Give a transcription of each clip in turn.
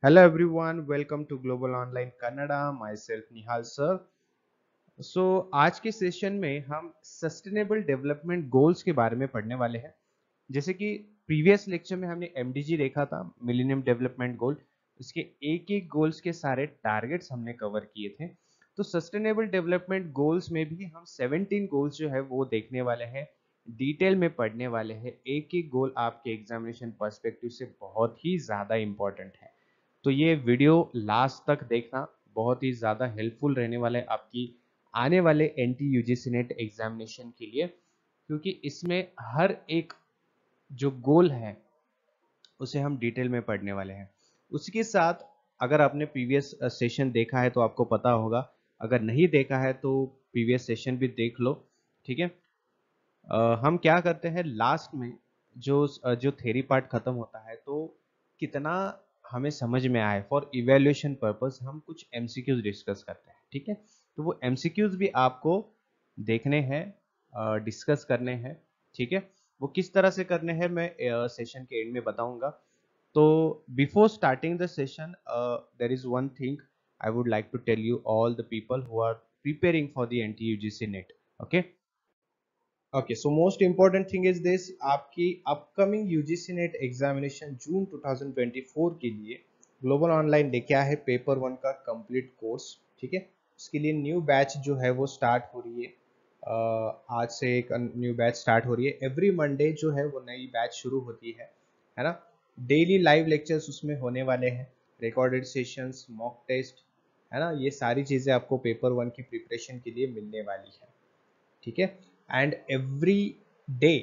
Hello everyone, welcome to Global Online Kannada. Myself Nihal sir. आज के session में हम सस्टेनेबल डेवलपमेंट गोल्स के बारे में पढ़ने वाले हैं। जैसे कि प्रीवियस लेक्चर में हमने एमडीजी देखा था, मिलेनियम डेवलपमेंट गोल। इसके एक एक गोल्स के सारे टारगेट्स हमने कवर किए थे। तो सस्टेनेबल डेवलपमेंट गोल्स में भी हम 17 गोल्स जो है वो देखने वाले हैं, डिटेल में पढ़ने वाले हैं। एक एक गोल आपके एग्जामिनेशन पर्सपेक्टिव से बहुत ही ज़्यादा इंपॉर्टेंट है। तो ये वीडियो लास्ट तक देखना, बहुत ही ज़्यादा हेल्पफुल रहने वाला है आपकी आने वाले एनटी यूजीसी नेट एग्जामिनेशन के लिए, क्योंकि इसमें हर एक जो गोल है उसे हम डिटेल में पढ़ने वाले हैं। उसके साथ अगर आपने प्रीवियस सेशन देखा है तो आपको पता होगा, अगर नहीं देखा है तो प्रीवियस सेशन भी देख लो। ठीक है। हम क्या करते हैं लास्ट में, जो थ्योरी पार्ट खत्म होता है तो कितना हमें समझ में आए, फॉर इवेल्युएशन पर्पस हम कुछ एमसीक्यूज डिस्कस करते हैं। ठीक है। तो वो एमसीक्यूज भी आपको देखने हैं, डिस्कस करने हैं। ठीक है। वो किस तरह से करने हैं मैं सेशन के एंड में बताऊंगा। तो before starting the session there is one thing I would like to tell you all the people who are preparing for the NTA UGC NET. Okay. Okay, so most important thing is this, आपकी upcoming UGC NET examination June 2024 के लिए global online day क्या है, paper one का complete course. ठीक है। उसके लिए न्यू बैच जो है वो स्टार्ट हो रही है। आज से एक न्यू बैच स्टार्ट हो रही है। एवरी मंडे जो है वो नई बैच शुरू होती है ना। डेली लाइव लेक्चर्स उसमें होने वाले हैं, रिकॉर्डेड सेशंस, मॉक टेस्ट, है ना। ये सारी चीज़ें आपको पेपर वन की प्रिपरेशन के लिए मिलने वाली है। ठीक है। And every day,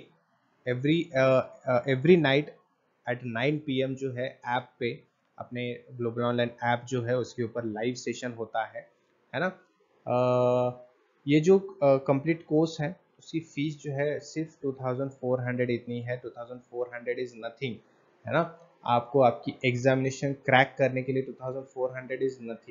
every night at 9 PM जो है ऐप पे, अपने ग्लोबल ऑनलाइन ऐप जो है उसके ऊपर लाइव सेशन होता है ना। ये जो कंप्लीट कोर्स है उसकी फीस जो है सिर्फ 2400 इतनी है। 2400 इज नथिंग, है ना। आपको आपकी एग्जामिनेशन क्रैक करने के लिए 2400 इज नथिंग।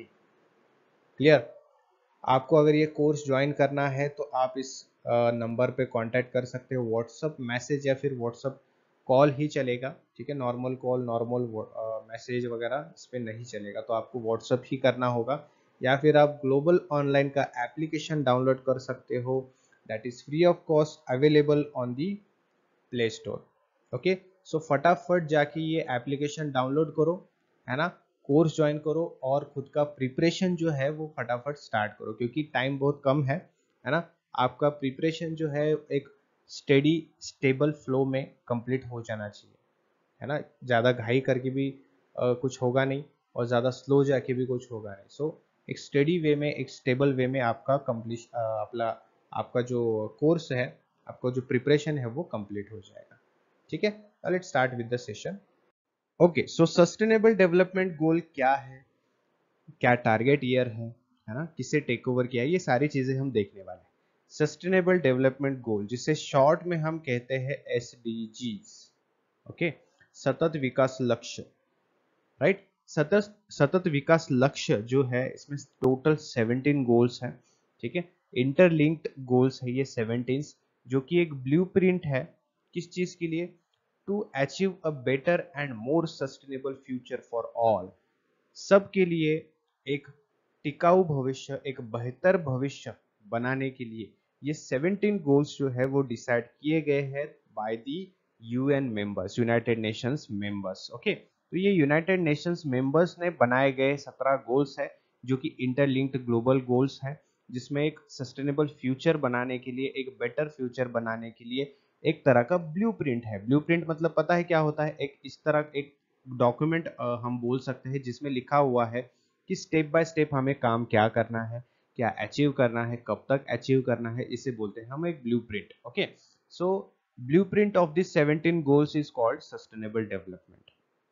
क्लियर। आपको अगर ये कोर्स ज्वाइन करना है तो आप इस नंबर पे कांटेक्ट कर सकते हो, व्हाट्सअप मैसेज या फिर व्हाट्सअप कॉल ही चलेगा। ठीक है। नॉर्मल कॉल, नॉर्मल मैसेज वगैरह इस पर नहीं चलेगा, तो आपको व्हाट्सअप ही करना होगा। या फिर आप ग्लोबल ऑनलाइन का एप्लीकेशन डाउनलोड कर सकते हो, that is free of cost, available on the play store. Okay. So फटाफट जाके ये एप्लीकेशन डाउनलोड करो, है ना। कोर्स ज्वाइन करो और खुद का प्रिपरेशन जो है वो फटाफट स्टार्ट करो, क्योंकि टाइम बहुत कम है ना। आपका प्रिपरेशन जो है एक स्टेडी स्टेबल फ्लो में कंप्लीट हो जाना चाहिए, है ना। ज़्यादा घाई करके भी कुछ होगा नहीं, और ज़्यादा स्लो जाके भी कुछ होगा नहीं। सो एक स्टेडी वे में, एक स्टेबल वे में आपका कंप्लीट अपना आपका जो कोर्स है, आपका जो प्रिपरेशन है वो कंप्लीट हो जाएगा। ठीक है। Let's start with the session. Okay, so sustainable development goal क्या है, क्या टारगेट ईयर है ना, किसे टेक ओवर किया है, ये सारी चीजें हम देखने वाले हैं। सस्टेनेबल डेवलपमेंट गोल, जिसे शॉर्ट में हम कहते हैं एसडीजीज। ओके। सतत विकास लक्ष्य, राइट। सतत सतत विकास लक्ष्य जो है इसमें टोटल 17 गोल्स हैं। ठीक है। इंटरलिंक्ड गोल्स है ये 17, जो कि एक ब्लूप्रिंट है किस चीज के लिए, to achieve a better and more sustainable future for all. सबके लिए एक टिकाऊ भविष्य, एक बेहतर भविष्य बनाने के लिए ये 17 गोल्स जो है वो डिसाइड किए गए हैं by the UN members, United Nations members. Okay. तो ये यूनाइटेड नेशंस मेंबर्स ने बनाए गए 17 गोल्स है, जो कि इंटरलिंक्ड ग्लोबल गोल्स है, जिसमें एक सस्टेनेबल फ्यूचर बनाने के लिए, एक बेटर फ्यूचर बनाने के लिए एक तरह का ब्लूप्रिंट है। ब्लूप्रिंट मतलब पता है क्या होता है, एक इस तरह एक डॉक्यूमेंट हम बोल सकते हैं जिसमें लिखा हुआ है कि स्टेप बाय स्टेप हमें काम क्या करना है, क्या अचीव करना है, कब तक अचीव करना है, इसे बोलते हैं हम एक blueprint. Okay. So blueprint of this 17 goals is called sustainable development.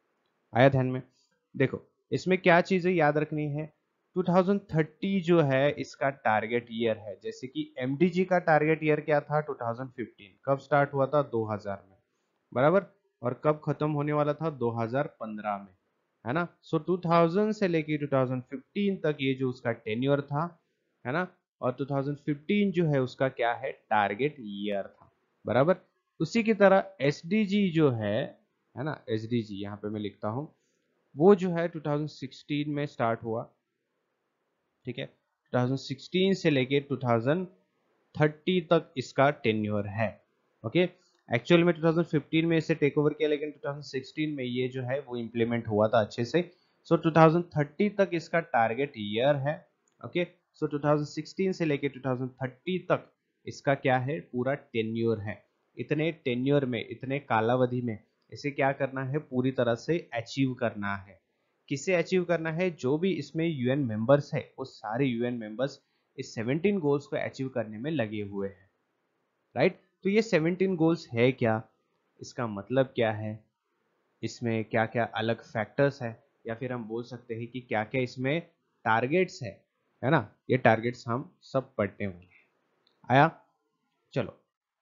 आया ध्यान में। देखो, इसमें क्या चीजें याद रखनी है। 2030 जो है इसका टारगेट ईयर है। जैसे कि एमडीजी का टारगेट ईयर क्या था, 2015। कब स्टार्ट हुआ था, 2000 में, बराबर। और कब खत्म होने वाला था, 2015 में, है ना। सो 2000 से लेके 2015 तक ये जो उसका टेन्योर था, है ना। और 2015 जो है उसका क्या है, टारगेट ईयर था, बराबर। उसी की तरह एसडीजी जो है ना, एसडीजी यहाँ पे मैं लिखता हूँ, वो जो है 2016 में स्टार्ट हुआ, ठीक है। 2016 से लेके 2030 तक इसका टेन्योर है, ओके। एक्चुअल में 2015 में इसे टेक ओवर किया, लेकिन 2016 में ये जो है वो इम्प्लीमेंट हुआ था अच्छे से। सो 2030 तक इसका टारगेट ईयर है, ओके। सो 2016 से लेके 2030 तक इसका क्या है, पूरा टेन्योर है। इतने टेन्योर में, इतने कालावधि में इसे क्या करना है, पूरी तरह से अचीव करना है। किसे अचीव करना है, जो भी इसमें यूएन मेंबर्स है वो सारे यूएन मेंबर्स इस 17 गोल्स को अचीव करने में लगे हुए हैं, राइट। तो ये 17 गोल्स है क्या, इसका मतलब क्या है, इसमें क्या क्या अलग फैक्टर्स है, या फिर हम बोल सकते हैं कि क्या क्या इसमें टारगेट्स है ना। ये टारगेट्स हम सब पढ़ने वाले हैं। आया, चलो।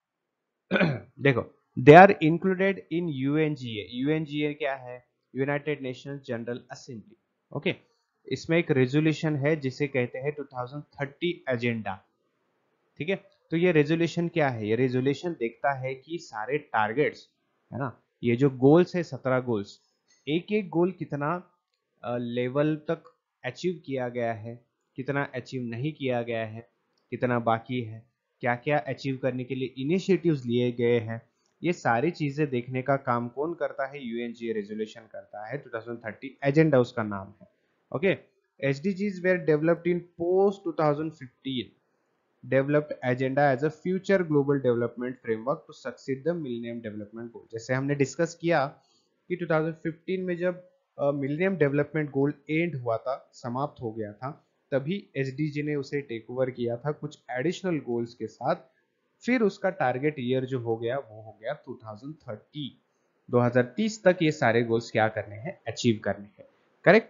देखो, they are included in UNGA. UNGA क्या है, United Nations General Assembly, okay. इसमें एक रेजोल्यूशन है जिसे कहते हैं 2030 एजेंडा, ठीक है। तो ये रेजोल्यूशन क्या है, ये रेजोल्यूशन देखता है कि सारे टारगेट्स, है ना, ये जो गोल्स है 17 गोल्स, एक एक गोल कितना लेवल तक अचीव किया गया है, कितना अचीव नहीं किया गया है, कितना बाकी है, क्या क्या अचीव करने के लिए इनिशिएटिव्स लिए गए हैं, ये सारी चीजें देखने का काम कौन करता है, यूएनजीए रेजोल्यूशन करता है। 2030 एजेंडा उसका नाम है, okay. SDGs were developed in post 2015 developed agenda as a future global development framework to succeed the millennium development goal। जैसे हमने डिस्कस किया कि 2015 में जब मिलेनियम डेवलपमेंट गोल एंड हुआ था, समाप्त हो गया था, तभी एसडीजी ने उसे टेक ओवर किया था कुछ एडिशनल गोल्स के साथ। फिर उसका टारगेट ईयर जो हो गया वो हो गया 2030, 2030 तक ये सारे गोल्स क्या करने हैं, अचीव करने हैं, correct.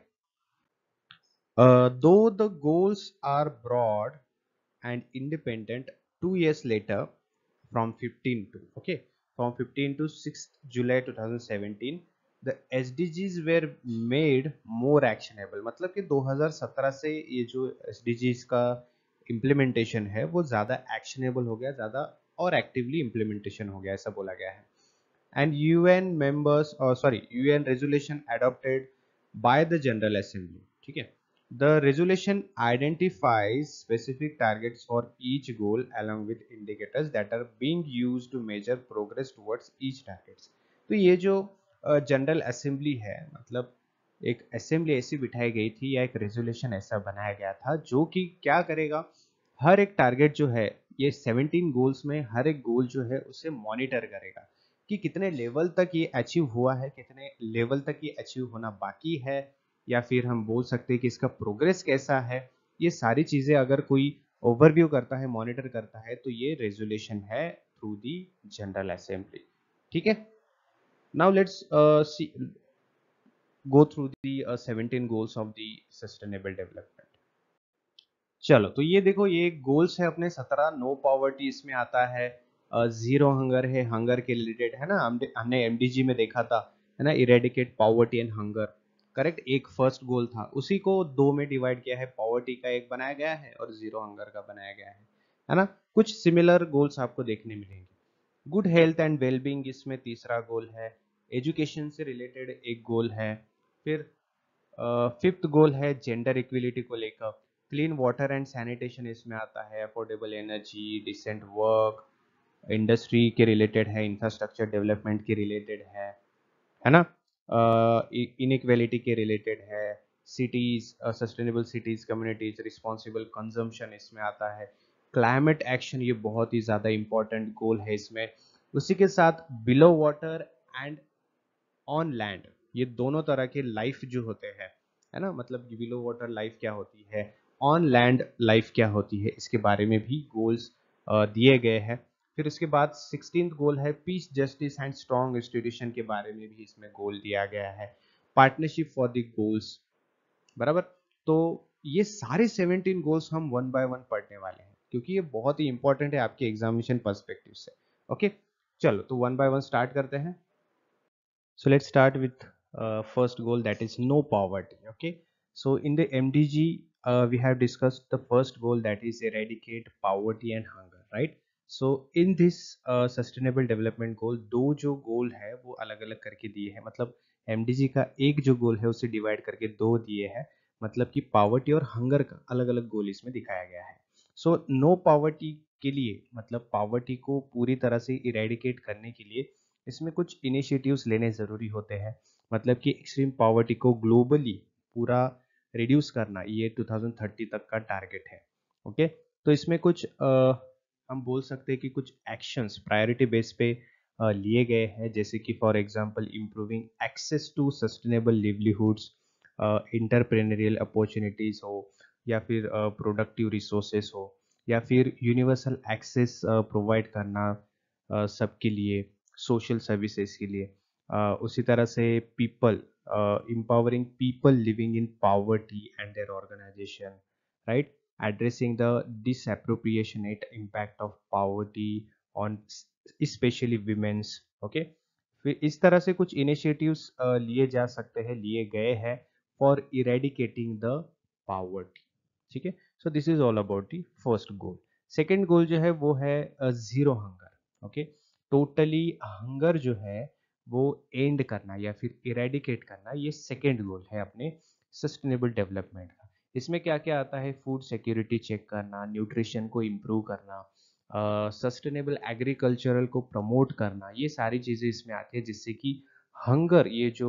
Though the goals are broad and independent, 2 years later, from 15 to, okay, from 15 to 6th July 2017, the SDGs were made more actionable। मतलब कि 2017 से ये जो SDGs का इम्प्लीमेंटेशन है वो ज़्यादा एक्शनेबल हो गया, ज़्यादा और एक्टिवली इम्प्लीमेंटेशन हो गया, ऐसा बोला गया है। And UN members, or sorry, UN resolution adopted by the General Assembly, ठीक है। The resolution identifies specific targets for each goal along with indicators that are being used to measure progress towards each targets। तो ये जो general assembly है, मतलब एक assembly ऐसी बिठाई गई थी या एक रेजोल्यूशन ऐसा बनाया गया था जो कि क्या करेगा, हर एक टारगेट जो है, ये 17 गोल्स में हर एक गोल जो है उसे मॉनिटर करेगा कि कितने लेवल तक ये अचीव हुआ है, कितने लेवल तक ये अचीव होना बाकी है, या फिर हम बोल सकते हैं कि इसका प्रोग्रेस कैसा है। ये सारी चीजें अगर कोई ओवरव्यू करता है, मॉनिटर करता है, तो ये रेजोल्यूशन है थ्रू दी जनरल असेंबली, ठीक है। Now let's see go through the 17 goals of the sustainable development. चलो, तो ये देखो, ये गोल्स है अपने 17। नो पॉवर्टी इसमें आता है, जीरो हंगर है, हंगर के रिलेटेड है ना, हमने एमडीजी में देखा था, है ना, eradicate poverty and hunger, correct. एक फर्स्ट गोल था, उसी को दो में डिवाइड किया है, पॉवर्टी का एक बनाया गया है और जीरो हंगर का बनाया गया है ना। कुछ सिमिलर गोल्स आपको देखने मिलेंगे। गुड हेल्थ एंड वेलबींग इसमें तीसरा गोल है। एजुकेशन से रिलेटेड एक गोल है। फिर फिफ्थ गोल है जेंडर इक्विलिटी को लेकर। क्लीन वाटर एंड सैनिटेशन इसमें आता है। Affordable energy, decent work, industry के रिलेटेड है, इंफ्रास्ट्रक्चर डेवलपमेंट के रिलेटेड है ना। इनइक्वेलिटी के रिलेटेड है। Cities, sustainable cities, communities, responsible consumption इसमें आता है। क्लाइमेट एक्शन, ये बहुत ही ज़्यादा इंपॉर्टेंट गोल है इसमें। उसी के साथ below water and on land, ये दोनों तरह के लाइफ जो होते हैं, है ना, मतलब बिलो वाटर लाइफ क्या होती है, ऑन लैंड लाइफ क्या होती है, इसके बारे में भी गोल्स दिए गए हैं। फिर उसके बाद 16th गोल है peace, justice and strong institution के बारे में भी इसमें गोल दिया गया है। पार्टनरशिप फॉर द गोल्स, बराबर। तो ये सारे 17 गोल्स हम वन बाय वन पढ़ने वाले हैं, क्योंकि ये बहुत ही इंपॉर्टेंट है आपके एग्जामिनेशन पर्सपेक्टिव से, ओके। चलो, तो वन बाय वन स्टार्ट करते हैं। So let's start with first goal, that is no poverty. Okay. So in the MDG, we have discussed the first goal, that is eradicate poverty and hunger, right? So in this sustainable development goal, दो जो गोल है वो अलग अलग करके दिए हैं, मतलब एमडीजी का एक जो गोल है उसे डिवाइड करके दो दिए हैं, मतलब कि पावर्टी और हंगर का अलग अलग गोल इसमें दिखाया गया है। सो नो पावर्टी के लिए, मतलब पावर्टी को पूरी तरह से इरेडिकेट करने के लिए इसमें कुछ इनिशिएटिव्स लेने ज़रूरी होते हैं, मतलब कि एक्सट्रीम पावर्टी को ग्लोबली पूरा रिड्यूस करना, ये 2030 तक का टारगेट है। ओके, तो इसमें कुछ हम बोल सकते हैं कि कुछ एक्शंस प्रायोरिटी बेस पे लिए गए हैं, जैसे कि for example improving access to sustainable livelihoods, entrepreneurial opportunities हो, या फिर प्रोडक्टिव रिसोर्सेस हो, या फिर यूनिवर्सल एक्सेस प्रोवाइड करना सबके लिए, सोशल सर्विसेज के लिए। उसी तरह से people, empowering people living in poverty and their organization, right? Addressing the disproportionate impact of poverty on especially women's, okay? फिर इस तरह से कुछ इनिशिएटिव्स लिए जा सकते हैं, लिए गए हैं फॉर इरेडिकेटिंग द पावर्टी। ठीक है, so this is all about the first goal. Second goal जो है वो है zero hunger. Okay, totally hunger जो है वो एंड करना या फिर इरेडिकेट करना, ये सेकेंड गोल है अपने सस्टेनेबल डेवलपमेंट का। इसमें क्या क्या आता है? फूड सिक्योरिटी चेक करना, न्यूट्रिशन को इम्प्रूव करना, सस्टेनेबल एग्रीकल्चरल को प्रमोट करना, ये सारी चीज़ें इसमें आती है, जिससे कि हंगर ये जो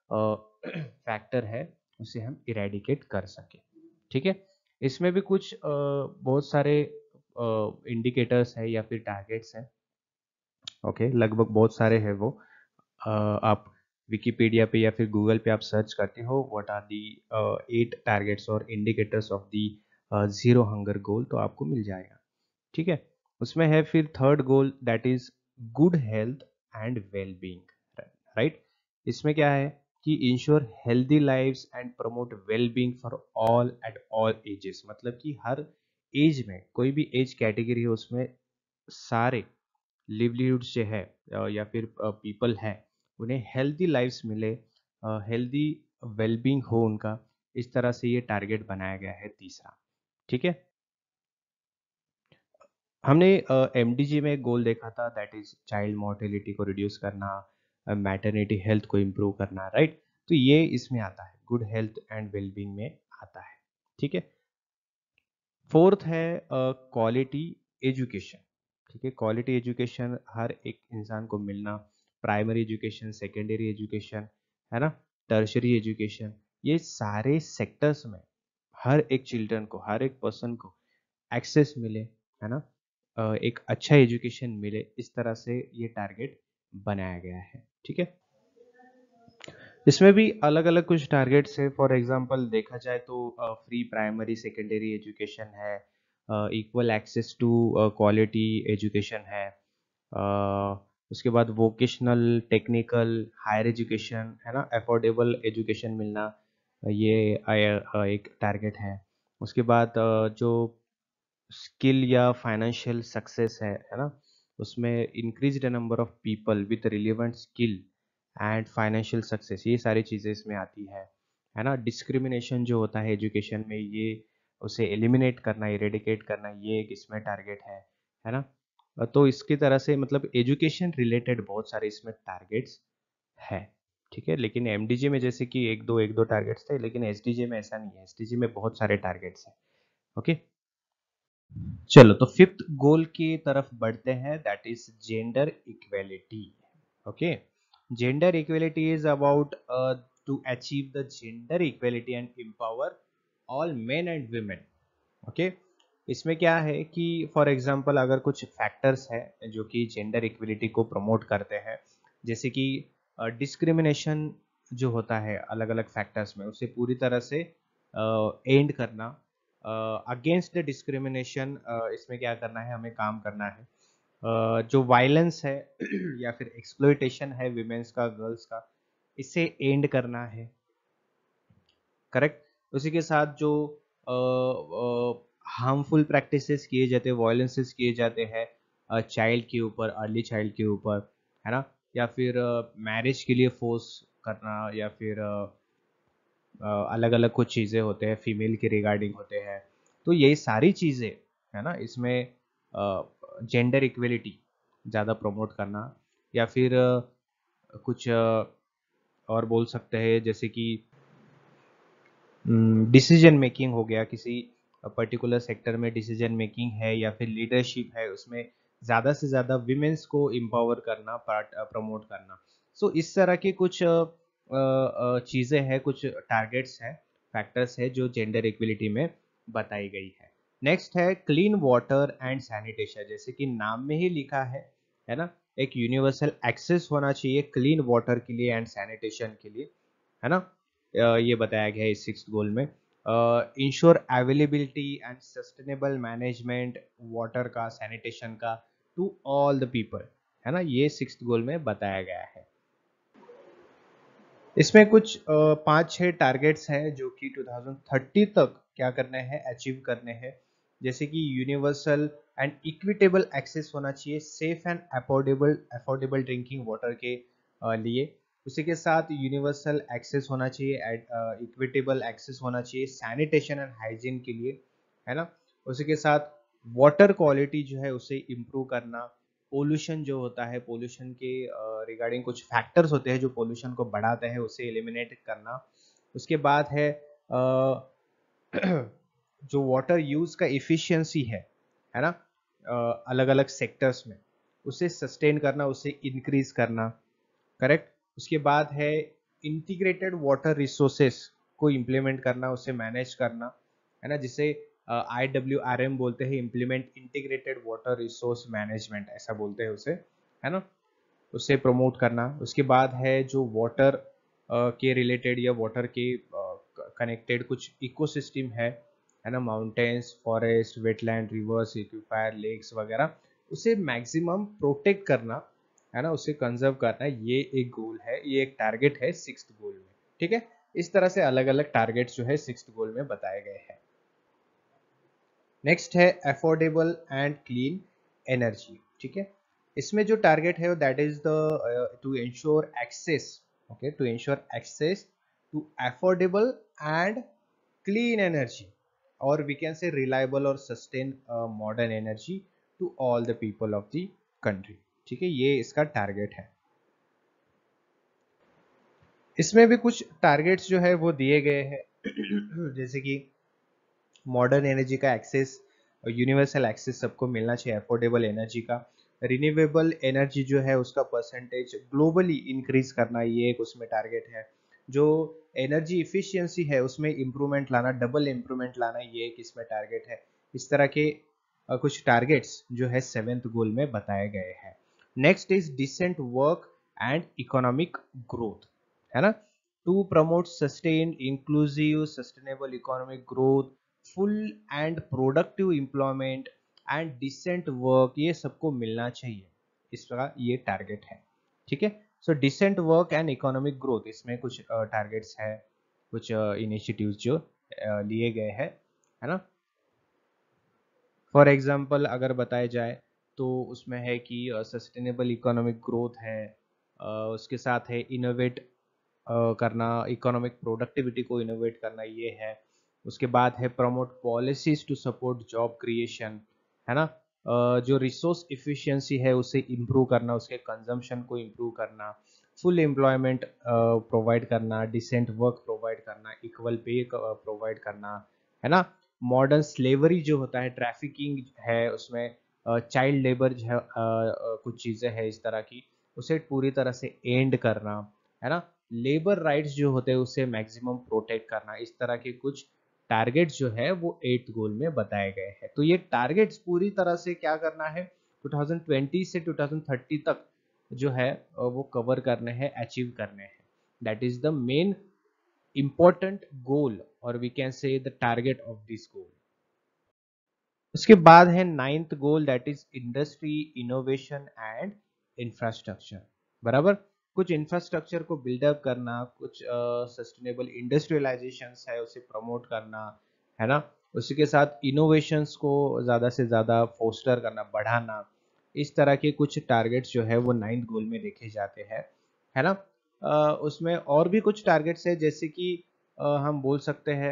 फैक्टर है उसे हम इरेडिकेट कर सके। ठीक है, इसमें भी कुछ बहुत सारे इंडिकेटर्स है या फिर टारगेट्स हैं। ओके, लगभग बहुत सारे हैं वो। आप विकिपीडिया पे या फिर गूगल पे आप सर्च करते हो व्हाट आर दी 8 टारगेट्स और indicators of the zero hunger goal, तो आपको मिल जाएगा। ठीक है, उसमें है फिर third goal, that is good health and well being, right? इसमें क्या है कि ensure healthy lives and promote well being for all at all ages, मतलब कि हर एज में, कोई भी एज कैटेगरी है उसमें सारे लिवलीहुड्स जो है या फिर पीपल है, उन्हें हेल्दी लाइफ्स मिले, हेल्दी वेलबींग हो उनका, इस तरह से ये टारगेट बनाया गया है तीसरा। ठीक है, हमने एमडीजी में एक गोल देखा था, दैट इज चाइल्ड मोर्टेलिटी को रिड्यूस करना, मैटरनिटी हेल्थ को इम्प्रूव करना, राइट? तो ये इसमें आता है, गुड हेल्थ एंड वेलबींग में आता है। ठीक है, फोर्थ है क्वालिटी एजुकेशन। ठीक है, क्वालिटी एजुकेशन हर एक इंसान को मिलना, प्राइमरी एजुकेशन, सेकेंडरी एजुकेशन, है ना, टर्शरी एजुकेशन, ये सारे सेक्टर्स में हर एक चिल्ड्रन को, हर एक पर्सन को एक्सेस मिले, है ना, एक अच्छा एजुकेशन मिले, इस तरह से ये टारगेट बनाया गया है। ठीक है, इसमें भी अलग अलग कुछ टारगेट्स है। फॉर एग्जांपल देखा जाए तो फ्री प्राइमरी सेकेंडरी एजुकेशन है, equal access to quality education है, उसके बाद वोकेशनल टेक्निकल हायर एजुकेशन, है ना, अफोर्डेबल एजुकेशन मिलना, ये एक टारगेट है। उसके बाद जो स्किल या फाइनेंशियल सक्सेस है ना, उसमें increase the number of people with relevant skill and financial success, ये सारी चीज़ें इसमें आती है ना। डिस्क्रिमिनेशन जो होता है एजुकेशन में, ये उसे एलिमिनेट करना, इरेडिकेट करना, ये एक इसमें टारगेट है ना। तो इसकी तरह से मतलब एजुकेशन रिलेटेड बहुत सारे इसमें टारगेट्स है। ठीक है, लेकिन एमडीजी में जैसे कि एक दो टारगेट्स थे, लेकिन एसडीजी में ऐसा नहीं है, एसडीजी में बहुत सारे टारगेट्स हैं। ओके, चलो तो फिफ्थ गोल की तरफ बढ़ते हैं, that is gender equality. Okay, gender equality is about to achieve the gender equality and empower all men and women. Okay, इसमें क्या है कि फॉर एग्जांपल अगर कुछ फैक्टर्स हैं जो कि जेंडर इक्विलिटी को प्रमोट करते हैं, जैसे कि डिस्क्रिमिनेशन जो होता है अलग अलग फैक्टर्स में, उसे पूरी तरह से एंड करना, अगेंस्ट द डिस्क्रिमिनेशन, इसमें क्या करना है, हमें काम करना है। जो वायलेंस है या फिर एक्सप्लॉइटेशन है विमेंस का, गर्ल्स का, इसे एंड करना है। करेक्ट, उसी के साथ जो हार्मफुल प्रैक्टिसेस किए जाते हैं, वायलेंसेस किए जाते हैं चाइल्ड के ऊपर, अर्ली चाइल्ड के ऊपर, है ना, या फिर मैरिज के लिए फोर्स करना, या फिर अलग अलग कुछ चीज़ें होते हैं फीमेल के रिगार्डिंग होते हैं, तो ये सारी चीज़ें, है ना, इसमें जेंडर इक्वलिटी ज़्यादा प्रमोट करना, या फिर कुछ और बोल सकते हैं जैसे कि डिसीजन मेकिंग हो गया, किसी पर्टिकुलर सेक्टर में डिसीजन मेकिंग है या फिर लीडरशिप है, उसमें ज़्यादा से ज़्यादा विमेंस को एम्पावर करना, प्रमोट करना। सो इस तरह की कुछ चीज़ें हैं, कुछ टारगेट्स हैं, फैक्टर्स है जो जेंडर इक्विलिटी में बताई गई है। नेक्स्ट है क्लीन वाटर एंड सैनिटेशन, जैसे कि नाम में ही लिखा है ना, एक यूनिवर्सल एक्सेस होना चाहिए क्लीन वाटर के लिए एंड सैनिटेशन के लिए, है ना। ये बताया गया है इस सिक्स्थ गोल में। Ensure availability and sustainable management water का, सैनिटेशन का, टू ऑल द पीपल, है ना, ये सिक्स्थ गोल में बताया गया है। इसमें कुछ 5-6 टारगेट्स हैं जो कि 2030 तक क्या करने हैं, अचीव करने हैं। जैसे कि यूनिवर्सल एंड इक्विटेबल एक्सेस होना चाहिए safe and affordable drinking water के लिए। उसी के साथ यूनिवर्सल एक्सेस होना चाहिए, इक्विटेबल एक्सेस होना चाहिए सैनिटेशन एंड हाइजीन के लिए, है ना। उसी के साथ वाटर क्वालिटी जो है उसे इम्प्रूव करना। पोल्यूशन जो होता है, पोल्यूशन के रिगार्डिंग कुछ फैक्टर्स होते हैं जो पोल्यूशन को बढ़ाते हैं, उसे एलिमिनेट करना। उसके बाद है जो वाटर यूज का इफिशियंसी है ना, अलग अलग सेक्टर्स में, उसे सस्टेन करना, उसे इंक्रीज करना, करेक्ट। उसके बाद है इंटीग्रेटेड वाटर रिसोर्सेस को इम्प्लीमेंट करना, उसे मैनेज करना, है ना, जिसे IWRM बोलते हैं, implement integrated water resource management ऐसा बोलते हैं उसे, है ना, उसे प्रमोट करना। उसके बाद है जो वाटर के रिलेटेड या वाटर के कनेक्टेड कुछ इकोसिस्टम है ना, mountains, forest, wetland, rivers, aquifer, lakes वगैरह, उसे मैक्सिमम प्रोटेक्ट करना, है ना, उसे कंजर्व करना। ये एक गोल है, ये एक टारगेट है सिक्स्थ गोल में, ठीक है। इस तरह से अलग अलग टारगेट्स जो है सिक्स्थ गोल में बताए गए हैं। नेक्स्ट है अफोर्डेबल एंड क्लीन एनर्जी, ठीक है। इसमें जो टारगेट है that is the to ensure access, okay, to ensure access to affordable and clean energy, और वी कैन से रिलायबल और sustain modern energy to all the people of the country, ठीक है, ये इसका टारगेट है। इसमें भी कुछ टारगेट्स जो है वो दिए गए हैं जैसे कि मॉडर्न एनर्जी का एक्सेस, यूनिवर्सल एक्सेस सबको मिलना चाहिए, अफोर्डेबल एनर्जी का, रिन्यूएबल एनर्जी जो है उसका परसेंटेज ग्लोबली इंक्रीज करना, ये एक उसमें टारगेट है। जो एनर्जी इफिशियंसी है उसमें इम्प्रूवमेंट लाना, डबल इम्प्रूवमेंट लाना, ये एक इसमें टारगेट है। इस तरह के कुछ टारगेट्स जो है सेवेंथ गोल में बताए गए हैं। Next is decent work and economic growth, है ना, to promote sustain inclusive sustainable economic growth, full and productive employment and decent work, ये सबको मिलना चाहिए, इसका ये टारगेट है, ठीक है। So decent work and economic growth, इसमें कुछ टारगेट्स है, कुछ इनिशिएटिव्स जो लिए गए हैं, है ना। फॉर एग्जांपल अगर बताया जाए तो उसमें है कि सस्टेनेबल इकोनॉमिक ग्रोथ है, उसके साथ है इनोवेट करना, इकोनॉमिक प्रोडक्टिविटी को इनोवेट करना, ये है। उसके बाद है promote policies to support job creation, है ना, जो रिसोर्स इफिशियंसी है उसे इम्प्रूव करना, उसके कंजम्पशन को इम्प्रूव करना, फुल एम्प्लॉयमेंट प्रोवाइड करना, डिसेंट वर्क प्रोवाइड करना, इक्वल पे प्रोवाइड करना, है ना। मॉडर्न स्लेवरी जो होता है, ट्रैफिकिंग है उसमें, चाइल्ड लेबर जो है, कुछ चीज़ें हैं इस तरह की, उसे पूरी तरह से एंड करना, है ना। लेबर राइट्स जो होते हैं उसे मैक्सिमम प्रोटेक्ट करना, इस तरह के कुछ टारगेट्स जो है वो एट्थ गोल में बताए गए हैं। तो ये टारगेट्स पूरी तरह से क्या करना है, 2020 से 2030 तक जो है वो कवर करने हैं, अचीव करने हैं। That is the main important goal, और we can say the target of this goal। उसके बाद है ninth goal that is industry innovation and infrastructure, बराबर। कुछ इंफ्रास्ट्रक्चर को बिल्डअप करना, कुछ सस्टेनेबल इंडस्ट्रियलाइजेशन है उसे प्रमोट करना, है ना। उसी के साथ इनोवेशंस को ज़्यादा से ज़्यादा फोस्टर करना, बढ़ाना, इस तरह के कुछ टारगेट्स जो है वो नाइन्थ गोल में देखे जाते हैं, है ना। उसमें और भी कुछ टारगेट्स है, जैसे कि हम बोल सकते हैं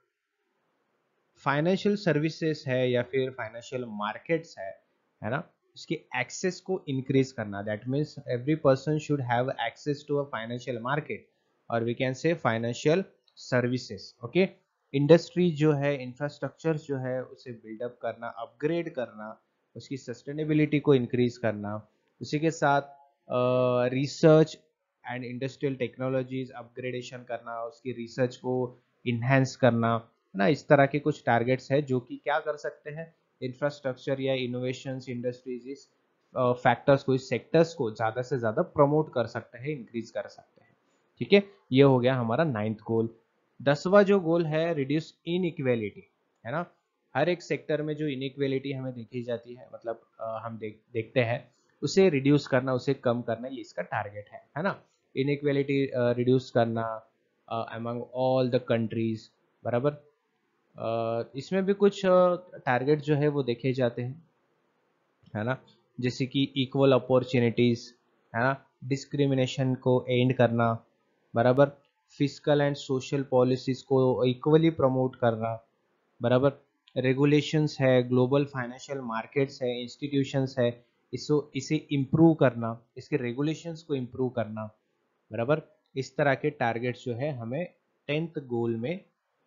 फाइनेंशियल सर्विसेज है या फिर फाइनेंशियल मार्केट्स है ना, उसके एक्सेस को इंक्रीज करना, that means every person should have access to a financial market और we can say financial services. Okay, industry जो है, इंफ्रास्ट्रक्चर जो है उसे बिल्डअप करना, अपग्रेड करना, उसकी सस्टेनेबिलिटी को इंक्रीज करना, उसी के साथ research and industrial technologies upgradation करना, उसकी रिसर्च को इन्हेंस करना, है ना। इस तरह के कुछ टारगेट्स है जो कि क्या कर सकते हैं, इंफ्रास्ट्रक्चर या इनोवेशंस इंडस्ट्रीज इस फैक्टर्स को, इस सेक्टर्स को ज़्यादा से ज़्यादा प्रमोट कर सकते हैं, इंक्रीज कर सकते हैं। ठीक है, ये हो गया हमारा 9th गोल। 10वां जो गोल है, रिड्यूस इनइक्वेलिटी, है ना। हर एक सेक्टर में जो इनइक्वेलिटी हमें देखी जाती है, मतलब हम देखते हैं, उसे रिड्यूस करना, उसे कम करना, ये इसका टारगेट है ना। इनइक्वेलिटी रिड्यूस करना अमंग ऑल द कंट्रीज, बराबर। इसमें भी कुछ टारगेट जो है वो देखे जाते हैं, है ना, जैसे कि इक्वल अपॉर्चुनिटीज, है ना, डिस्क्रिमिनेशन को एंड करना, बराबर, फिजिकल एंड सोशल पॉलिसीज को इक्वली प्रमोट करना, बराबर, रेगुलेशंस है, ग्लोबल फाइनेंशियल मार्केट्स है, इंस्टीट्यूशंस है, इसे इम्प्रूव करना, इसके रेगुलेशंस को इम्प्रूव करना, बराबर। इस तरह के टारगेट्स जो है हमें 10th गोल में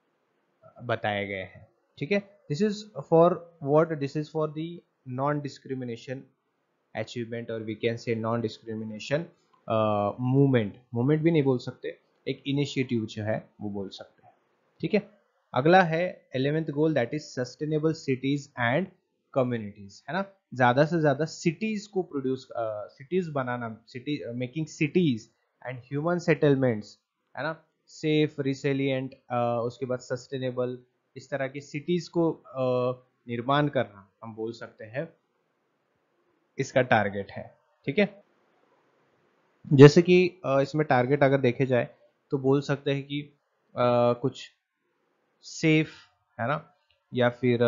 बताए गए हैं। ठीक है, this is for what, this is for the non discrimination achievement, और we can say non discrimination movement, movement भी नहीं बोल सकते, एक इनिशिएटिव जो है वो बोल सकते हैं। ठीक है, अगला है 11th goal, that is sustainable cities and communities, है ना। ज्यादा से ज्यादा सिटीज को प्रोड्यूस, सिटीज बनाना, city making cities and human settlements, है ना, सेफ, रिसिलिएंट, उसके बाद सस्टेनेबल, इस तरह की सिटीज को निर्माण करना हम बोल सकते हैं, इसका टारगेट है। ठीक है, जैसे कि इसमें टारगेट अगर देखे जाए तो बोल सकते हैं कि कुछ सेफ, है ना, या फिर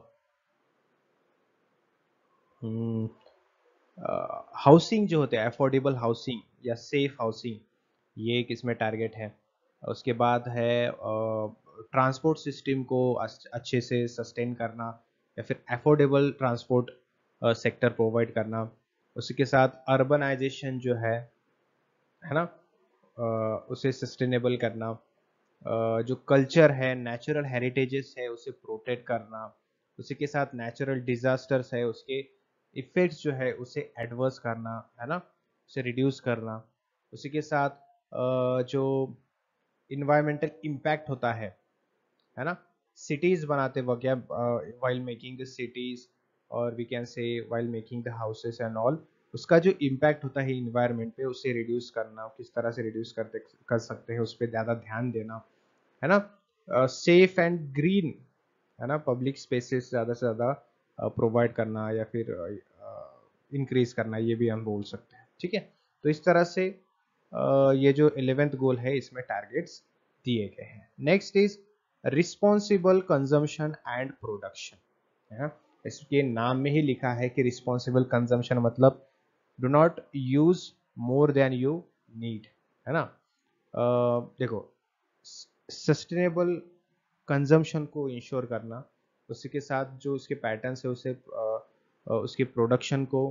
हाउसिंग जो होते हैं, अफोर्डेबल हाउसिंग या सेफ हाउसिंग, ये एक इसमें टारगेट है। उसके बाद है ट्रांसपोर्ट सिस्टम को अच्छे से सस्टेन करना, या फिर अफोर्डेबल ट्रांसपोर्ट सेक्टर प्रोवाइड करना। उसी के साथ अर्बनाइजेशन जो है ना, उसे सस्टेनेबल करना, जो कल्चर है, नेचुरल हेरिटेजेस है, उसे प्रोटेक्ट करना। उसी के साथ नेचुरल डिजास्टर्स है, उसके इफेक्ट्स जो है उसे एडवर्स करना, है ना, उसे रिड्यूस करना। उसी के साथ जो इन्वायरमेंटल इम्पैक्ट होता है ना, सिटीज बनाते वक्त, या वाइल मेकिंग द सिटीज, और we can say while making the houses and all, उसका जो इम्पैक्ट होता है इन्वायरमेंट पे, उसे रिड्यूस करना, किस तरह से रिड्यूस कर सकते हैं, उस पर ज़्यादा ध्यान देना, है ना। सेफ एंड ग्रीन, है ना, पब्लिक स्पेसेस ज़्यादा से ज़्यादा प्रोवाइड करना, या फिर इंक्रीज करना, ये भी हम बोल सकते हैं। ठीक है, तो इस तरह से ये जो 11th गोल है, इसमें टारगेट्स दिए गए हैं। Next is responsible consumption and production, है ना। इसके नाम में ही लिखा है कि रिस्पॉन्सिबल कंजम्पशन मतलब do not use more than you need, है ना। देखो, सस्टेनेबल कंजम्पशन को इंश्योर करना, उसी के साथ जो उसके पैटर्न्स है उसे उसकी प्रोडक्शन को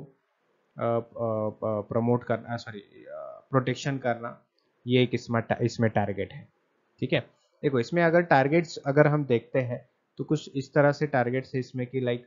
प्रमोट करना, सॉरी, प्रोटेक्शन करना, ये एक इसमें टारगेट है। ठीक है, देखो इसमें अगर टारगेट्स अगर हम देखते हैं तो कुछ इस तरह से टारगेट्स है इसमें कि लाइक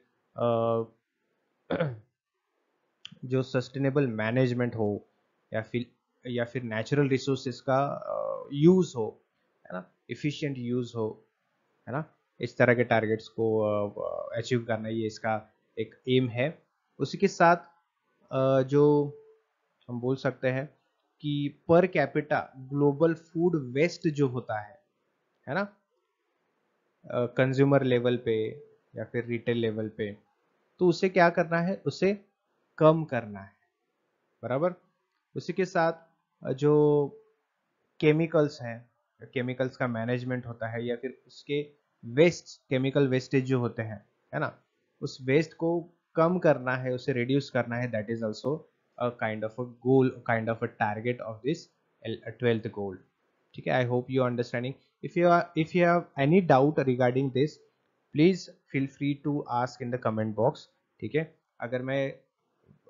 जो सस्टेनेबल मैनेजमेंट हो, या फिर नेचुरल रिसोर्सेज का यूज हो, है ना, इफिशिएंट यूज हो, है ना, इस तरह के टारगेट्स को अचीव करना, ये इसका एक एम है। उसी के साथ जो हम बोल सकते हैं कि per capita global food waste जो होता है ना, कंज्यूमर लेवल पे या फिर रिटेल लेवल पे, तो उसे क्या करना है, उसे कम करना है, बराबर। उसी के साथ जो केमिकल्स हैं, केमिकल्स का मैनेजमेंट होता है, या फिर उसके वेस्ट, केमिकल वेस्टेज जो होते हैं, है ना, उस वेस्ट को कम करना है, उसे रिड्यूस करना है, that is also a kind of a goal, kind of a target of this 12th goal. ठीक है, I hope you understanding. If you have any doubt regarding this, please feel free to ask in the comment box. ठीक है, अगर मैं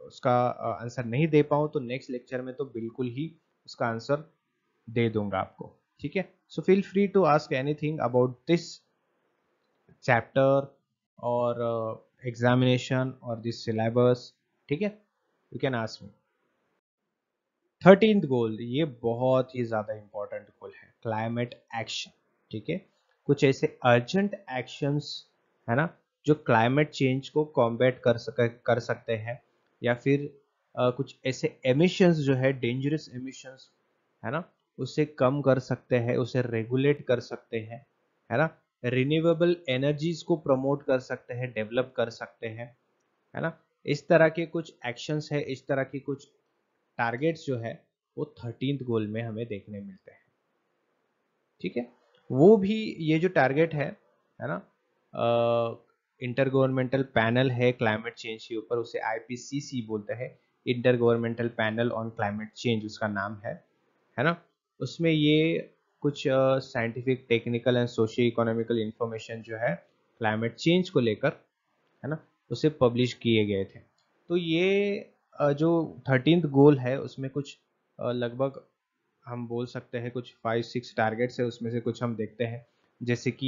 उसका answer नहीं दे पाऊँ तो नेक्स्ट लेक्चर में तो बिल्कुल ही उसका आंसर दे दूंगा आपको, ठीक है। So feel free to ask anything about this chapter और एग्जामिनेशन और दिस सिलेबस, ठीक है, you can ask me. 13th goal, ये बहुत ही ज्यादा इंपॉर्टेंट गोल है, क्लाइमेट एक्शन, ठीक है। कुछ ऐसे अर्जेंट एक्शंस है ना जो क्लाइमेट चेंज को कॉम्बैट कर सकते हैं, या फिर कुछ ऐसे एमिशंस जो है डेंजरस एमिशंस है ना उसे कम कर सकते हैं, उसे रेगुलेट कर सकते हैं, है ना। रिन्यूएबल एनर्जीज को प्रमोट कर सकते हैं, डेवलप कर सकते हैं, है ना। इस तरह के कुछ एक्शंस है, इस तरह की कुछ टारगेट्स जो है वो 13th गोल में हमें देखने मिलते हैं, ठीक है। वो भी ये जो टारगेट है ना, इंटर गवर्नमेंटल पैनल है क्लाइमेट चेंज के ऊपर, उसे आईपीसीसी बोलते हैं, inter governmental panel on climate change उसका नाम है ना। उसमें ये कुछ scientific technical and socio economical information जो है क्लाइमेट चेंज को लेकर है ना उसे पब्लिश किए गए थे। तो ये जो 13th गोल है उसमें कुछ लगभग हम बोल सकते हैं कुछ 5-6 टारगेट्स है, उसमें से कुछ हम देखते हैं, जैसे कि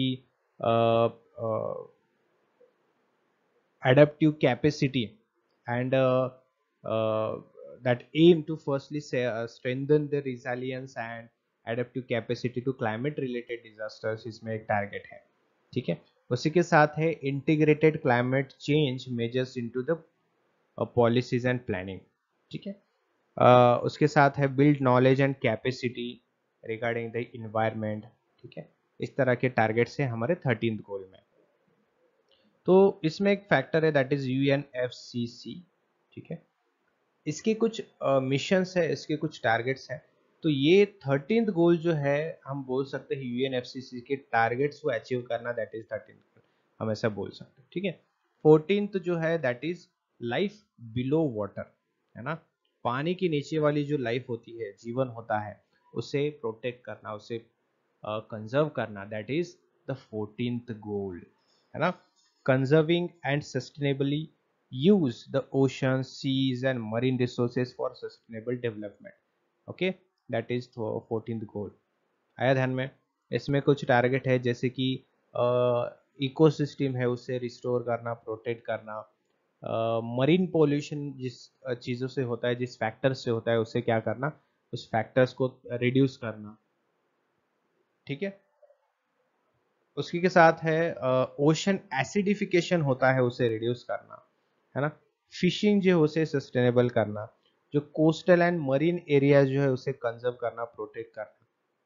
adaptive capacity and that aim to firstly strengthen the resilience and adaptive capacity to climate related disasters, इसमें एक टारगेट है, ठीक है। उसी के साथ है integrated climate change measures into the policies and planning, ठीक है। उसके साथ है build knowledge and capacity regarding the environment, ठीक है। इस तरह के टारगेट्स हैं हमारे 13th गोल में। तो इसमें एक फैक्टर है दैट इज यूएनएफसीसी, ठीक है। इसके कुछ मिशंस है, इसके कुछ टारगेट्स हैं। तो ये 13th गोल जो है हम बोल सकते हैं यूएनएफसीसी के टारगेट्स को अचीव करना, दैट इज 13th गोल, हम ऐसा बोल सकते हैं, ठीक है। 14th जो है that is life below water, है ना। पानी के नीचे वाली जो लाइफ होती है, जीवन होता है, उसे प्रोटेक्ट करना, उसे कंजर्व करना, that is the 14th goal, है ना। Conserving and sustainably use the oceans, seas and marine resources for sustainable development, okay, that is 14th goal। आया ध्यान में। इसमें कुछ टारगेट है जैसे कि इकोसिस्टम है उसे रिस्टोर करना, प्रोटेक्ट करना, मरीन पोल्यूशन जिस चीज़ों से होता है, जिस फैक्टर्स से होता है, उसे क्या करना, उस फैक्टर्स को रिड्यूस करना, ठीक है। उसी के साथ है ओशन एसिडिफिकेशन होता है उसे रिड्यूस करना, है ना। फिशिंग जो है उसे सस्टेनेबल करना, जो कोस्टल एंड मरीन एरिया जो है उसे कंजर्व करना, प्रोटेक्ट करना,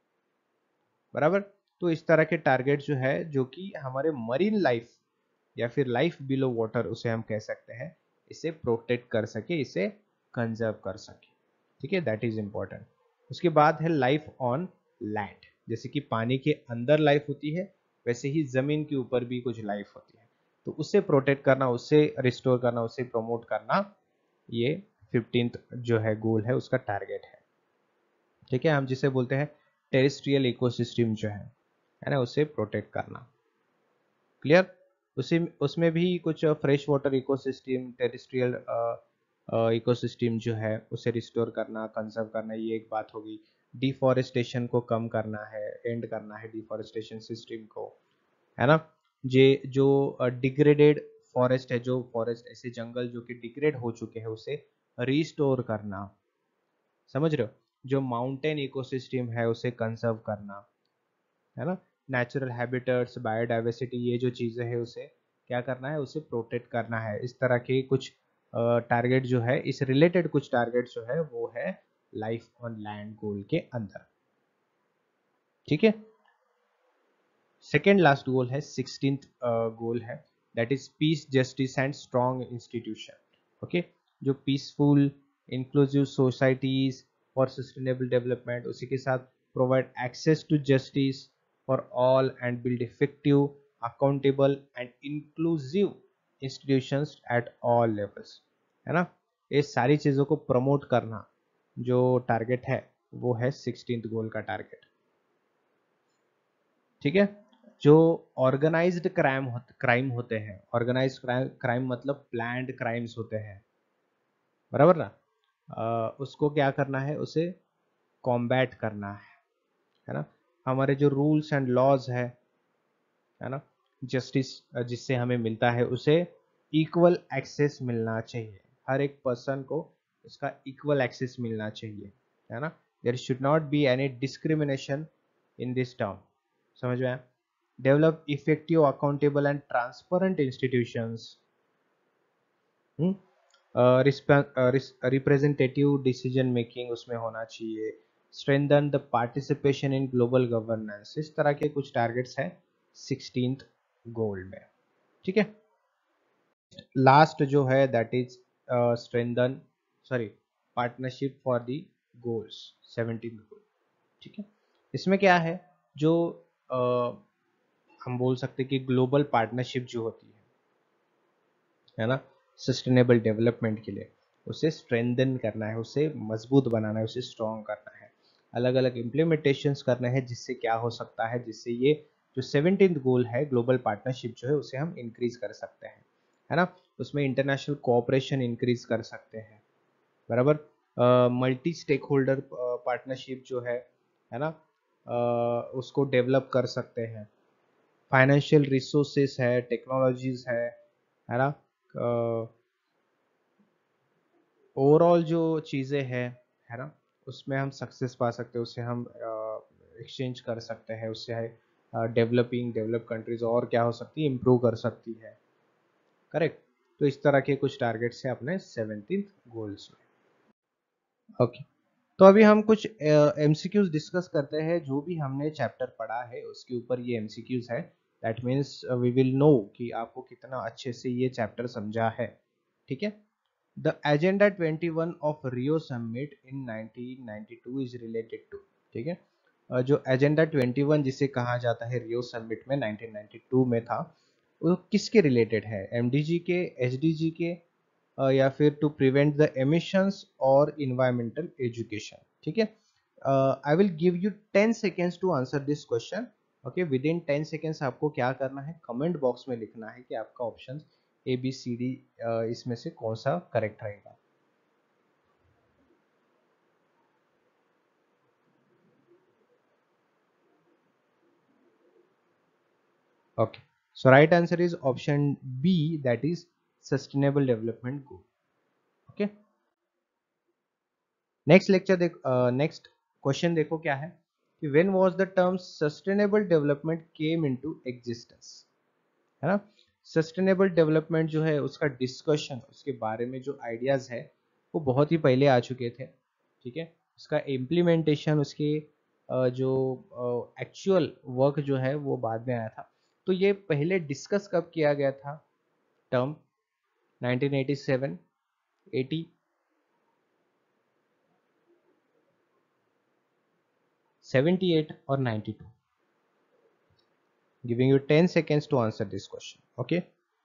बराबर। तो इस तरह के टारगेट जो है जो कि हमारे मरीन लाइफ या फिर लाइफ बिलो वाटर उसे हम कह सकते हैं, इसे प्रोटेक्ट कर सके, इसे कंजर्व कर सके, ठीक है, दैट इज इंपॉर्टेंट। उसके बाद है लाइफ ऑन लैंड, जैसे कि पानी के अंदर लाइफ होती है वैसे ही जमीन के ऊपर भी कुछ लाइफ होती है, तो उसे प्रोटेक्ट करना, उसे रिस्टोर करना, उसे प्रमोट करना, ये 15th जो है गोल है उसका टारगेट है, ठीक है। हम जिसे बोलते हैं टेरेस्ट्रियल इकोसिस्टम जो है ना उसे प्रोटेक्ट करना, क्लियर। उसी उसमें भी कुछ fresh water ecosystem, terrestrial ecosystem जो है उसे रिस्टोर करना, कंजर्व करना, ये एक बात होगी। डिफॉरेस्टेशन को कम करना है, एंड करना है डिफॉरेस्टेशन सिस्टम को, है ना। जे जो डिग्रेडेड फॉरेस्ट है, जो फॉरेस्ट ऐसे जंगल जो कि डिग्रेड हो चुके हैं उसे रिस्टोर करना, समझ रहे हो। जो माउंटेन इकोसिस्टम है उसे कंजर्व करना, है ना। नेचुरल हैबिटेट्स, बायोडाइवर्सिटी, ये जो चीज़ें हैं उसे क्या करना है, उसे प्रोटेक्ट करना है। इस तरह के कुछ टारगेट जो है, इस रिलेटेड कुछ टारगेट जो है वो है लाइफ ऑन लैंड गोल के अंदर, ठीक है। सेकेंड लास्ट गोल है 16th गोल है, that is peace, justice and strong institution, okay. जो peaceful inclusive societies for sustainable development, उसी के साथ provide access to justice for all and build effective, accountable and inclusive institutions at all levels, है ना। ये सारी चीज़ों को प्रमोट करना जो टारगेट है वो है 16th गोल का टारगेट, ठीक है। जो ऑर्गेनाइज्ड क्राइम होते हैं, ऑर्गेनाइज्ड क्राइम मतलब प्लान्ड क्राइम्स होते हैं, बराबर ना। उसको क्या करना है, उसे कॉम्बैट करना है ना। हमारे जो रूल्स एंड लॉज है ना, जस्टिस जिससे हमें मिलता है, उसे इक्वल एक्सेस मिलना चाहिए, हर एक पर्सन को उसका इक्वल एक्सेस मिलना चाहिए, है ना। There should not be any discrimination in this term. समझ में आया। Develop effective accountable and transparent institutions. Representative decision making उसमें होना चाहिए। Strengthen the participation in global governance. इस तरह के कुछ टारगेट्स हैं 16th गोल में। ठीक है। लास्ट जो है that is strengthen, sorry, partnership for the goals, 17th goal. ठीक है। इसमें क्या है, जो हम बोल सकते हैं कि ग्लोबल पार्टनरशिप जो होती है ना, सस्टेनेबल डेवलपमेंट के लिए उसे स्ट्रेंथन करना है, उसे मजबूत बनाना है, उसे स्ट्रॉन्ग करना है, अलग अलग इम्प्लीमेंटेशंस करना है, जिससे क्या हो सकता है, जिससे ये जो 17th गोल है ग्लोबल पार्टनरशिप जो है उसे हम इंक्रीज कर सकते हैं, है ना। उसमें इंटरनेशनल कोऑपरेशन इंक्रीज कर सकते हैं, बराबर। मल्टी स्टेक होल्डर पार्टनरशिप जो है ना, उसको डेवलप कर सकते हैं। फाइनेंशियल रिसोर्सेस है, टेक्नोलॉजीज है ना। ओवरऑल जो चीज़ें हैं, है ना, उसमें हम सक्सेस पा सकते हैं, उससे हम एक्सचेंज कर सकते हैं, उससे डेवलप कंट्रीज और क्या हो सकती है, इम्प्रूव कर सकती है। करेक्ट। तो इस तरह के कुछ टारगेट्स हैं अपने 17th गोल्स में। ओके। तो अभी हम कुछ एमसीक्यूज डिस्कस करते हैं, जो भी हमने चैप्टर पढ़ा है उसके ऊपर ये एमसीक्यूज है। That means we will know कि आपको कितना अच्छे से ये चैप्टर समझा है। ठीक है। The Agenda 21 of Rio Summit in 1992 is related to, ठीक है। जो एजेंडा 21 जिसे कहा जाता है रियो समिट में 1992 में था, वो किसके रिलेटेड है, एमडीजी के, एसडीजी के, या फिर टू प्रिवेंट द एमिशंस और इन्वायरमेंटल एजुकेशन। ठीक है। I will give you 10 seconds to answer this question. Okay, within 10 seconds आपको क्या करना है, कमेंट बॉक्स में लिखना है कि आपका option A B C D इसमें से कौन सा करेक्ट रहेगा। Okay, so right answer is option B, that is sustainable development goal. Okay, next lecture next question देखो क्या है कि when was the term sustainable development came into existence, है ना। सस्टेनेबल डेवलपमेंट जो है उसका डिस्कशन, उसके बारे में जो आइडियाज है वो बहुत ही पहले आ चुके थे। ठीक है। उसका इम्प्लीमेंटेशन, उसके जो एक्चुअल वर्क जो है वो बाद में आया था। तो ये पहले डिस्कस कब किया गया था टर्म, 1987, 80, 78 और 92। Giving you 10 seconds to answer this question. Okay.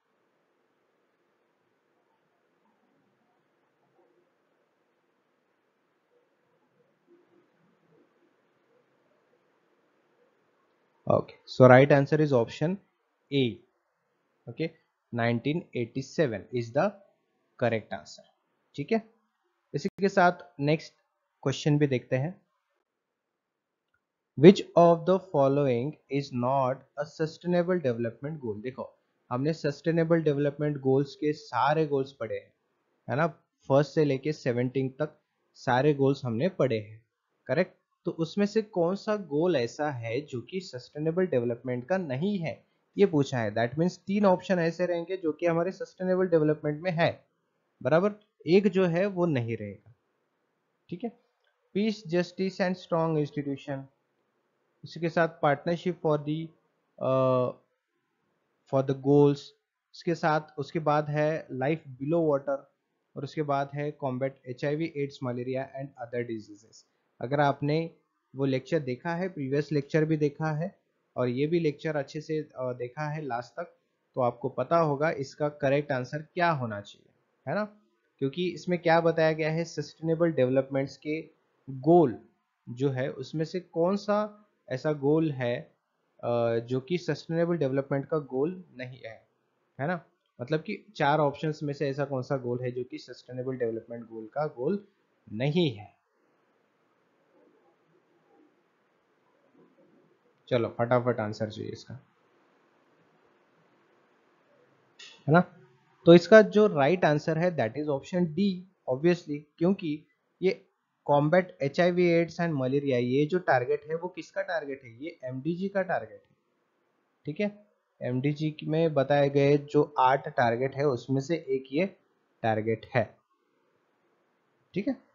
Okay, so right answer is option A. Okay, 1987 is the correct answer. ठीक है। इसी के साथ नेक्स्ट क्वेश्चन भी देखते हैं। Which of the following is not a sustainable development goal. देखो, हमने सस्टेनेबल डेवलपमेंट गोल्स के सारे गोल्स पढ़े हैं, है ना। फर्स्ट से लेके 17 तक सारे गोल्स हमने पढ़े हैं, करेक्ट। तो उसमें से कौन सा गोल ऐसा है जो कि सस्टेनेबल डेवलपमेंट का नहीं है, ये पूछा है। दैट मीन्स 3 ऑप्शन ऐसे रहेंगे जो कि हमारे सस्टेनेबल डेवलपमेंट में है, बराबर। एक जो है वो नहीं रहेगा। ठीक है। Peace, justice and strong institution, इसके साथ पार्टनरशिप फॉर द गोल्स, उसके साथ उसके बाद है लाइफ बिलो वाटर, और उसके बाद है combat HIV, AIDS, malaria and other diseases. अगर आपने वो लेक्चर देखा है, प्रीवियस लेक्चर भी देखा है और ये भी लेक्चर अच्छे से देखा है लास्ट तक, तो आपको पता होगा इसका करेक्ट आंसर क्या होना चाहिए, है ना। क्योंकि इसमें क्या बताया गया है, सस्टेनेबल डेवलपमेंट्स के गोल जो है उसमें से कौन सा ऐसा गोल है जो कि सस्टेनेबल डेवलपमेंट का गोल नहीं है, है ना। मतलब कि चार ऑप्शंस में से ऐसा कौन सा गोल है जो कि सस्टेनेबल डेवलपमेंट गोल का गोल नहीं है। चलो फटाफट आंसर चाहिए इसका, है ना। तो इसका जो राइट आंसर है that is option D, obviously, क्योंकि ये combat HIV AIDS and malaria, ये जो टारगेट है वो किसका टारगेट है, ये MDG का टारगेट है। ठीक है, MDG में बताए गए जो 8 टारगेट है उसमें से एक ये टारगेट है। ठीक है,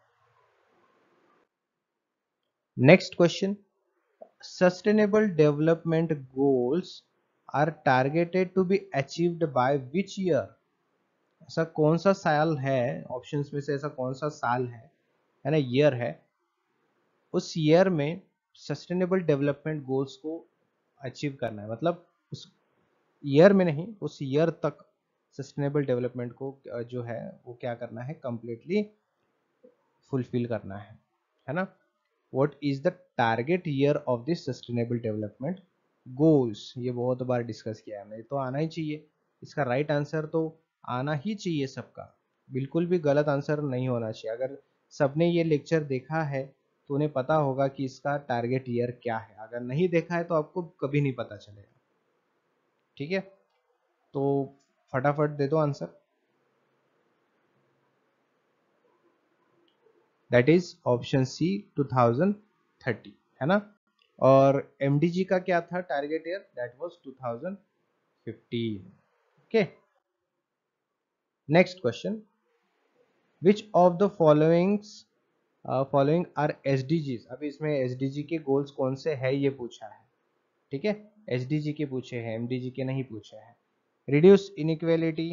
next question, sustainable development goals are targeted to be achieved by which year. ऐसा कौन सा साल है, ऑप्शंस में से ऐसा कौन सा साल है ना, ईयर है, उस ईयर में सस्टेनेबल डेवलपमेंट गोल्स को अचीव करना है, मतलब उस ईयर में नहीं, उस ईयर तक सस्टेनेबल डेवलपमेंट को जो है वो क्या करना है, कंप्लीटली फुलफिल करना है ना। What is the target year of this sustainable development goals, ये बहुत बार डिस्कस किया है हमने, तो आना ही चाहिए, इसका राइट आंसर तो आना ही चाहिए सबका, बिल्कुल भी गलत आंसर नहीं होना चाहिए। अगर सबने ये लेक्चर देखा है तो उन्हें पता होगा कि इसका टारगेट ईयर क्या है, अगर नहीं देखा है तो आपको कभी नहीं पता चलेगा। ठीक है, तो फटाफट दे दो answer, that is option C 2030, है ना। और MDG का क्या था target year, that was 2015। Okay, next question, which of the following are SDGs, अभी इसमें SDG के गोल्स कौन से है ये पूछा है। ठीक है, SDG के पूछे हैं, MDG के नहीं पूछे हैं। रिड्यूस इनइक्वेलिटी,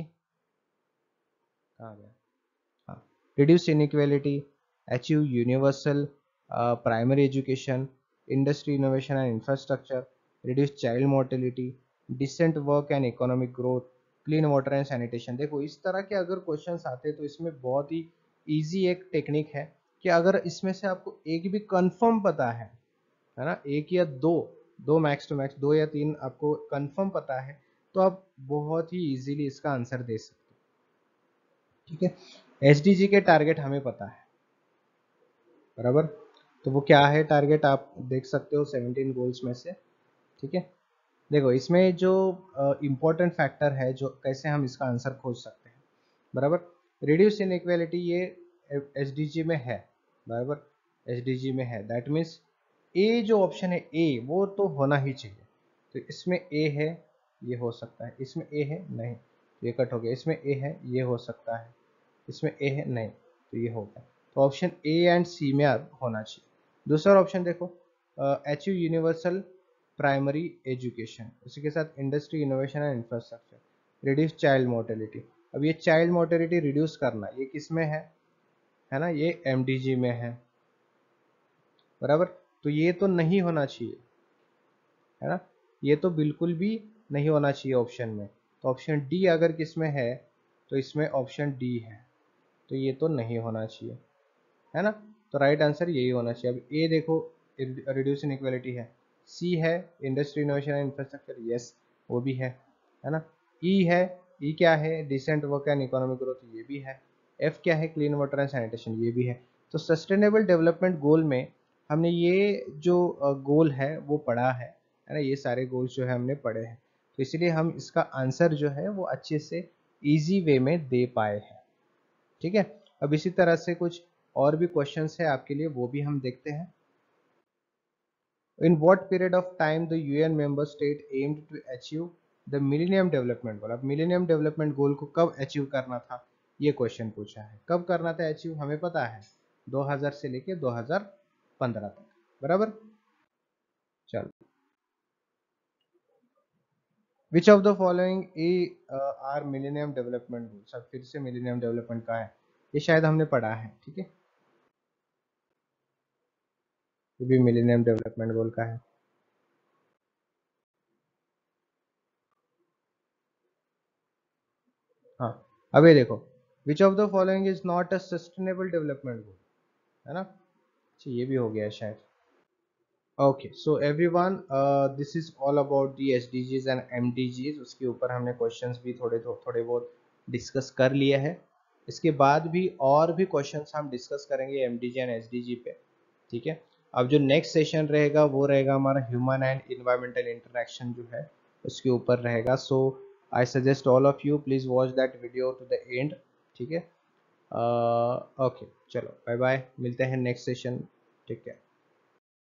कहाँ गया, हाँ, reduce inequality, achieve universal primary education, industry innovation and infrastructure, reduce child mortality, decent work and economic growth, clean water and sanitation। देखो इस तरह के अगर क्वेश्चंस आते हैं तो इसमें बहुत ही इजी एक टेक्निक है कि अगर इसमें से आपको एक भी कंफर्म पता है ना, एक या दो, दो मैक्स टू मैक्स, दो या तीन आपको कंफर्म पता है, तो आप बहुत ही इजीली इसका आंसर दे सकते हो। ठीक है, SDG के टारगेट हमें पता है, बराबर, तो वो क्या है टारगेट आप देख सकते हो 17 गोल्स में से। ठीक है, देखो इसमें जो इम्पोर्टेंट फैक्टर है, जो कैसे हम इसका आंसर खोज सकते हैं, बराबर, रिड्यूस इनइक्वालिटी ये SDG में है, बराबर, SDG में है, दैट मीन्स ए जो ऑप्शन है ए वो तो होना ही चाहिए, तो इसमें ए है, ये हो सकता है, इसमें ए है नहीं, ये कट हो गया, इसमें ए है, ये हो सकता है, इसमें ए है नहीं, तो ये हो गया, तो ऑप्शन ए एंड सी में होना चाहिए। दूसरा ऑप्शन देखो, अचीव यूनिवर्सल प्राइमरी एजुकेशन, उसी के साथ industry innovation and infrastructure, reduce child mortality. अब ये चाइल्ड मोर्टेलिटी रिड्यूस करना ये किस में है ना, ये MDG में है, बराबर, तो ये तो नहीं होना चाहिए, है ना, ये तो बिल्कुल भी नहीं होना चाहिए ऑप्शन में, तो ऑप्शन डी अगर किस में है तो इसमें ऑप्शन डी है, तो ये तो नहीं होना चाहिए, है ना, तो राइट आंसर यही होना चाहिए। अब ए देखो, रिड्यूस इनइक्वालिटी है, सी है industry innovation and infrastructure, yes वो भी है ना, ई है, ई क्या है, decent work and economic growth, ये भी है, एफ क्या है, क्लीन वाटर एंड सैनिटेशन, ये भी है। तो सस्टेनेबल डेवलपमेंट गोल में हमने ये जो गोल है वो पढ़ा है ना, ये सारे गोल्स जो है हमने पढ़े हैं, तो इसलिए हम इसका आंसर जो है वो अच्छे से इजी वे में दे पाए हैं। ठीक है, अब इसी तरह से कुछ और भी क्वेश्चंस है आपके लिए, वो भी हम देखते हैं। In what period of time the UN member state aimed to achieve the millennium development goal. अब मिलेनियम डेवलपमेंट गोल को कब अचीव करना था, ये क्वेश्चन पूछा है, कब करना था अचीव, हमें पता है 2000 से लेके 2015 तक, बराबर। चलो, which of the following are millennium development goal, सब फिर से मिलेनियम डेवलपमेंट का है, ये शायद हमने पढ़ा है। ठीक है, ये भी मिलेनियम डेवलपमेंट गोल का है। हाँ, अब ये देखो, which of the following is not a sustainable development goal, है ना, अच्छा ये भी हो गया है शायद। Okay so everyone, this is all about the SDGs and MDGs. उसके ऊपर हमने क्वेश्चंस भी थोड़े बहुत डिस्कस कर लिए हैं। इसके बाद भी और भी क्वेश्चंस हम डिस्कस करेंगे एमडीजी एंड एसडीजी पे, ठीक है। अब जो नेक्स्ट सेशन रहेगा वो रहेगा हमारा ह्यूमन एंड इन्वायरमेंटल इंटरेक्शन जो है उसके ऊपर रहेगा। So I suggest all of you please watch that video to the end, ठीक है। ओके चलो बाय बाय, मिलते हैं नेक्स्ट सेशन, ठीक है।